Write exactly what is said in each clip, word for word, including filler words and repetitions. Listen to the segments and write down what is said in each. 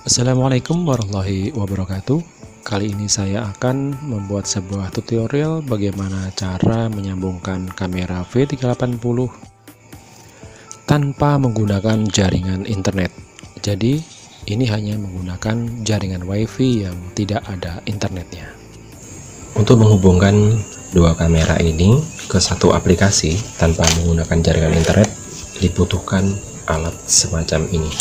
Assalamualaikum warahmatullahi wabarakatuh. Kali ini saya akan membuat sebuah tutorial bagaimana cara menyambungkan kamera V tiga delapan nol tanpa menggunakan jaringan internet. Jadi ini hanya menggunakan jaringan WiFi yang tidak ada internetnya. Untuk menghubungkan dua kamera ini ke satu aplikasi tanpa menggunakan jaringan internet, dibutuhkan alat semacam ini.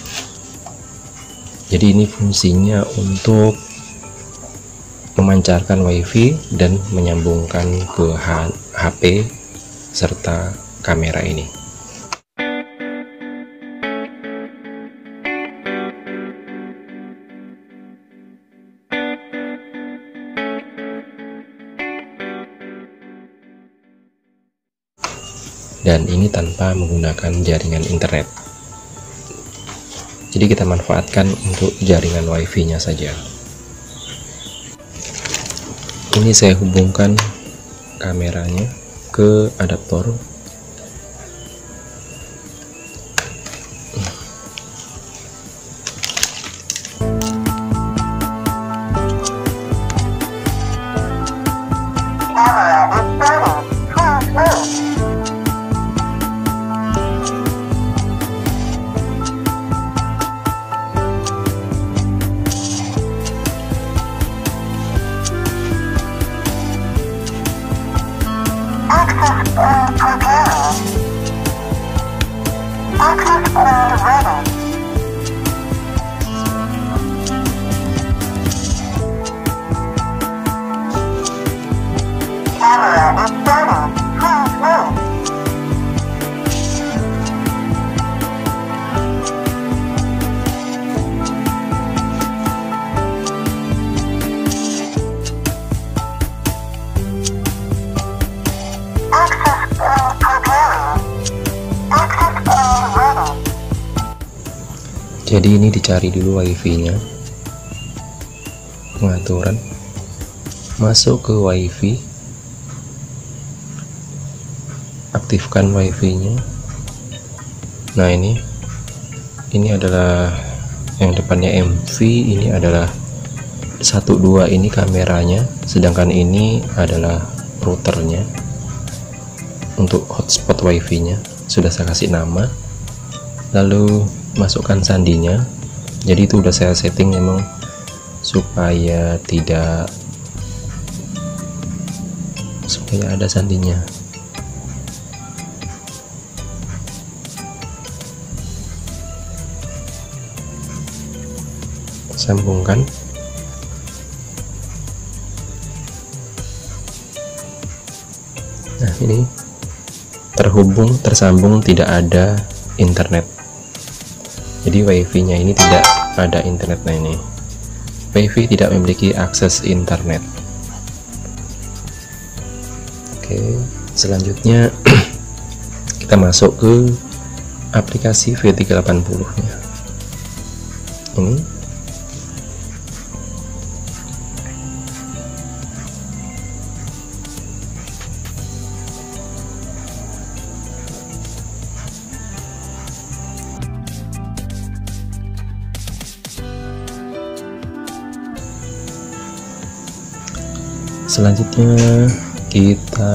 Jadi ini fungsinya untuk memancarkan WiFi dan menyambungkan ke H P serta kamera ini. Dan ini tanpa menggunakan jaringan internet. Jadi kita manfaatkan untuk jaringan WiFi nya saja. Ini saya hubungkan kameranya ke adaptor. Jadi ini dicari dulu WiFi nya, pengaturan, masuk ke WiFi, aktifkan WiFi nya. Nah ini ini adalah yang depannya M V, ini adalah satu dua, ini kameranya, sedangkan ini adalah routernya untuk hotspot WiFi nya. Sudah saya kasih nama, lalu masukkan sandinya. Jadi itu udah saya setting memang supaya tidak supaya ada sandinya. Sambungkan. Nah ini terhubung, tersambung, tidak ada internet. Jadi WiFi nya ini tidak ada internet. Nah ini WiFi tidak memiliki akses internet. Oke, selanjutnya kita masuk ke aplikasi V tiga delapan nol nya. Ini selanjutnya kita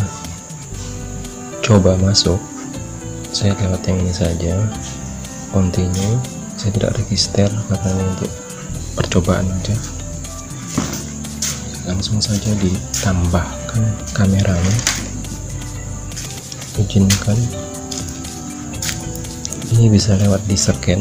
coba masuk. Saya lewat yang ini saja, continue. Saya tidak register karena ini untuk percobaan aja. Langsung saja ditambahkan kameranya, izinkan. Ini bisa lewat di scan.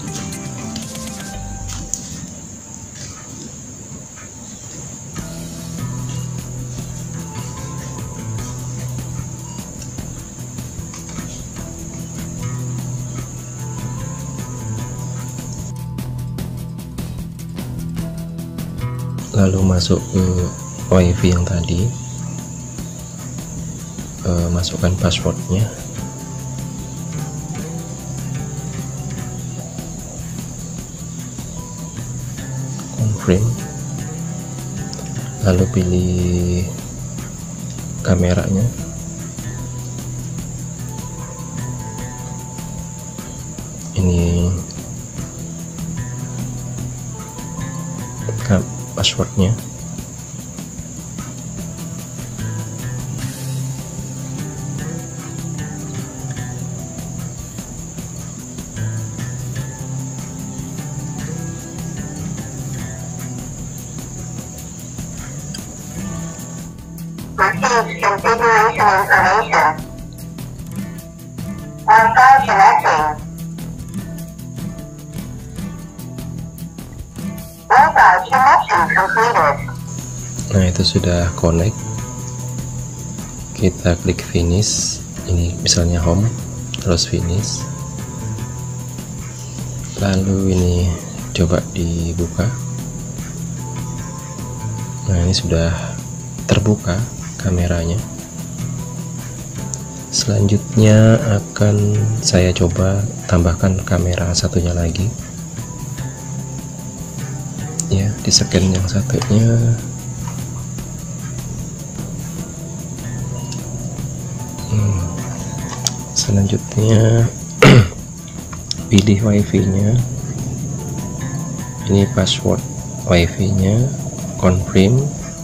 Lalu masuk ke WiFi yang tadi, e, masukkan passwordnya, confirm, lalu pilih kameranya, ini passwordnya. Message configuration information. Wi-Fi connecting. Wi-Fi connection completed. Nah, itu sudah connect. Kita klik finish. Ini misalnya home, terus finish. Lalu ini coba dibuka. Nah, ini sudah terbuka kameranya. Selanjutnya akan saya coba tambahkan kamera satunya lagi ya, di scan yang satunya. hmm. Selanjutnya pilih wifi nya, ini password wifi nya, confirm,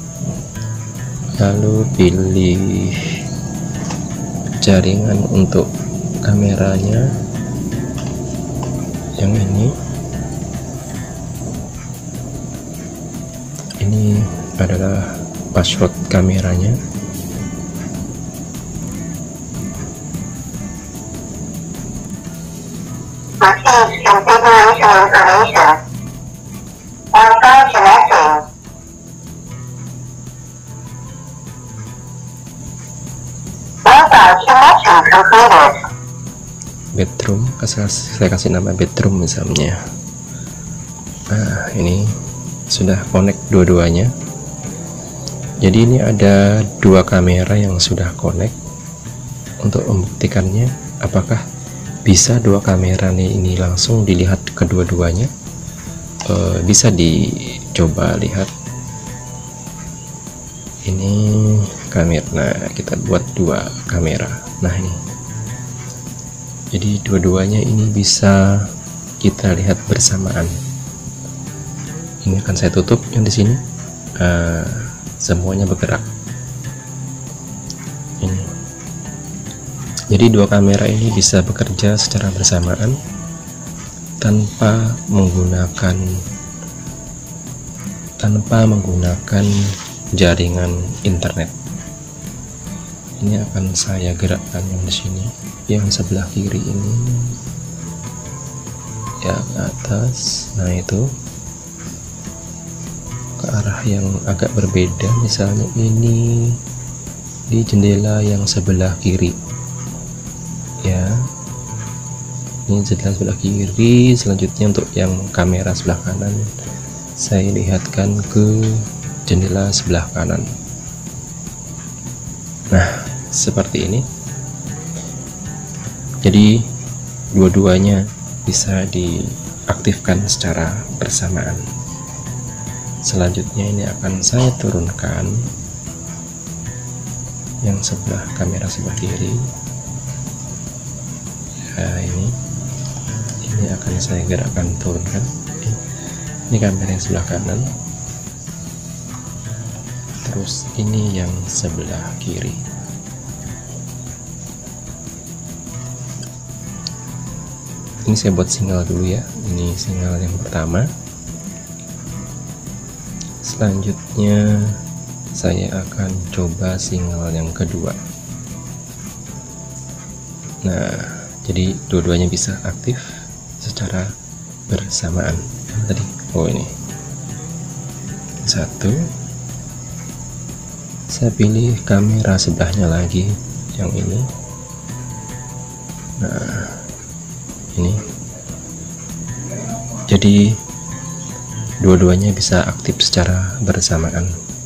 lalu pilih jaringan untuk kameranya yang ini. Ini adalah password kameranya. Message configuration information. Wi-Fi connecting. Wi-Fi connection completed. Bedroom, saya kasih nama bedroom misalnya. Nah, ini sudah connect dua-duanya. Jadi ini ada dua kamera yang sudah connect. Untuk membuktikannya apakah bisa dua kamera nih ini langsung dilihat kedua-duanya, e, bisa dicoba lihat. Ini kamera, nah kita buat dua kamera. Nah ini, jadi dua-duanya ini bisa kita lihat bersamaan. Ini akan saya tutup yang di sini, uh, semuanya bergerak. Ini, jadi dua kamera ini bisa bekerja secara bersamaan tanpa menggunakan tanpa menggunakan jaringan internet. Ini akan saya gerakkan yang di sini, yang sebelah kiri ini, yang atas. Nah itu ke arah yang agak berbeda, misalnya ini di jendela yang sebelah kiri ya, ini jendela sebelah kiri. Selanjutnya untuk yang kamera sebelah kanan, saya lihatkan ke jendela sebelah kanan. Nah seperti ini, jadi dua-duanya bisa diaktifkan secara bersamaan. Selanjutnya ini akan saya turunkan yang sebelah kamera sebelah kiri. Nah, ini ini akan saya gerakkan turunkan. Ini kamera yang sebelah kanan. Terus ini yang sebelah kiri. Ini saya buat sinyal dulu ya. Ini sinyal yang pertama. Selanjutnya saya akan coba sinyal yang kedua. Nah, jadi dua-duanya bisa aktif secara bersamaan. Tadi, oh ini satu. Saya pilih kamera sebelahnya lagi, yang ini. Nah, ini. Jadi dua-duanya bisa aktif secara bersamaan.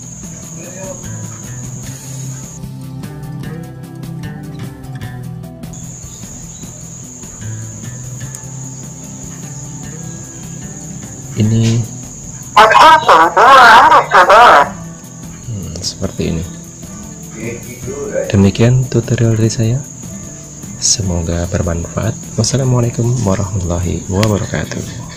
Ini hmm, seperti ini. Demikian tutorial dari saya. Semoga bermanfaat. Wassalamualaikum warahmatullahi wabarakatuh.